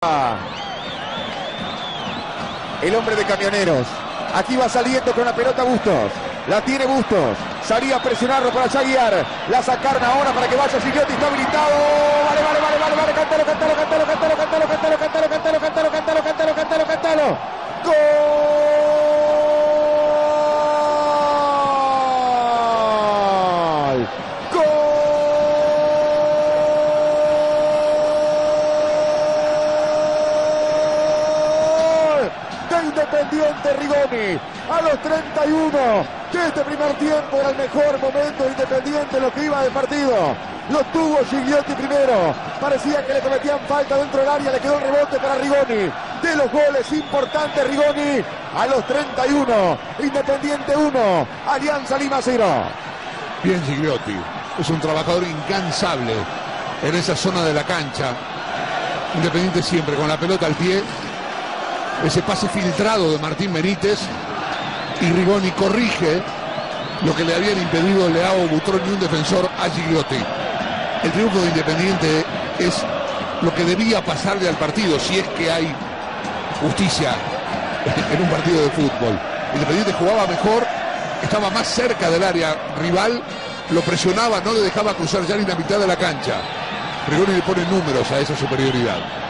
El hombre de Camioneros. Aquí va saliendo con la pelota Bustos. La tiene Bustos. Salía a presionarlo para allá guiar. La sacaron ahora para que vaya Gigliotti. Está habilitado. Vale. Cántalo. ¡Gol! Independiente Rigoni a los 31 de este primer tiempo. Era el mejor momento de Independiente, lo que iba del partido. Lo tuvo Gigliotti primero, parecía que le cometían falta dentro del área, le quedó el rebote para Rigoni. De los goles importantes Rigoni a los 31, Independiente 1, Alianza Lima 0. Bien Gigliotti, es un trabajador incansable en esa zona de la cancha. Independiente siempre con la pelota al pie. Ese pase filtrado de Martín Benítez y Rigoni corrige lo que le habían impedido Leao, Butrón y un defensor a Gigliotti. El triunfo de Independiente es lo que debía pasarle al partido, si es que hay justicia en un partido de fútbol. Independiente jugaba mejor, estaba más cerca del área rival, lo presionaba, no le dejaba cruzar ya ni la mitad de la cancha. Rigoni le pone números a esa superioridad.